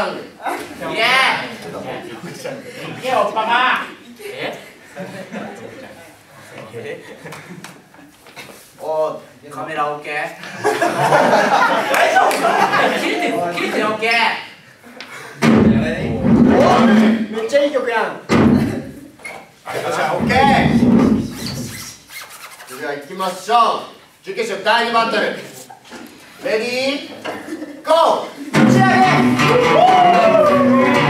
ング。 いけいけおっぱま。 おー、カメラオッケー。 切れてるオッケー。 めっちゃいい曲やん。 よっしゃ、オッケー。それでは行きましょう。準決勝第2バトル。レディーゴー。打ち上げ。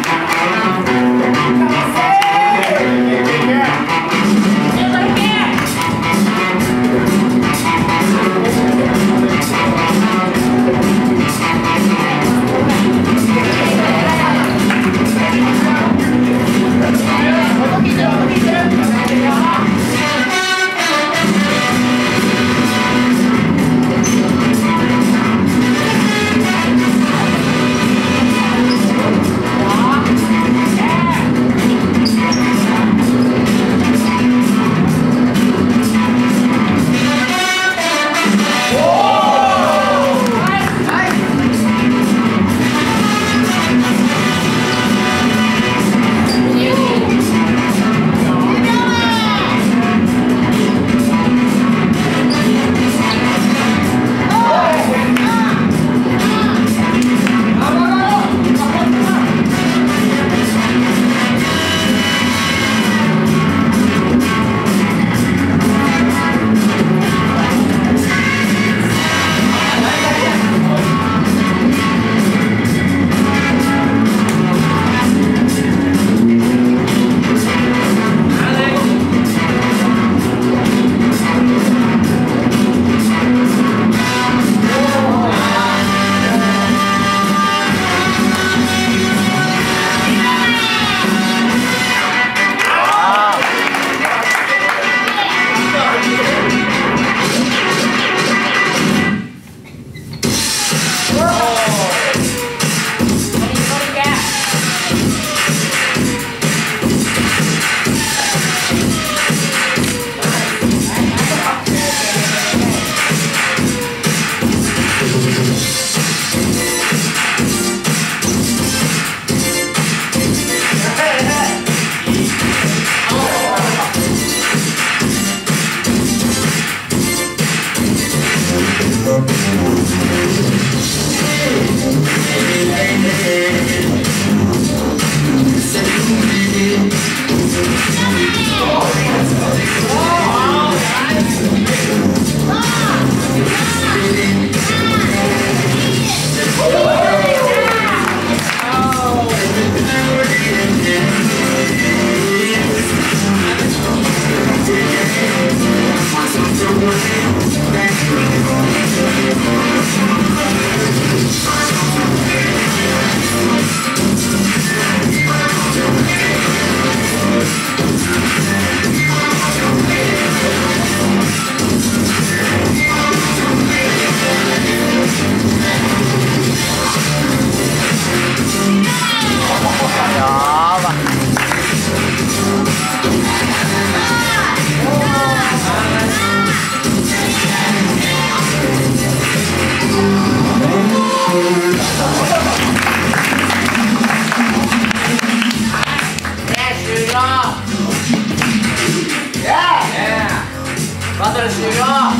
バトル終了。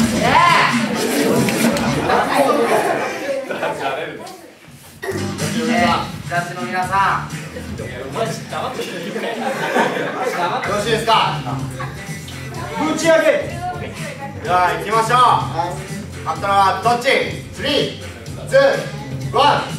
ジャッジの皆さん、 よろしいですか。 ぶち上げ。 では行きましょう。勝ったのはどっち？ 3、2、1。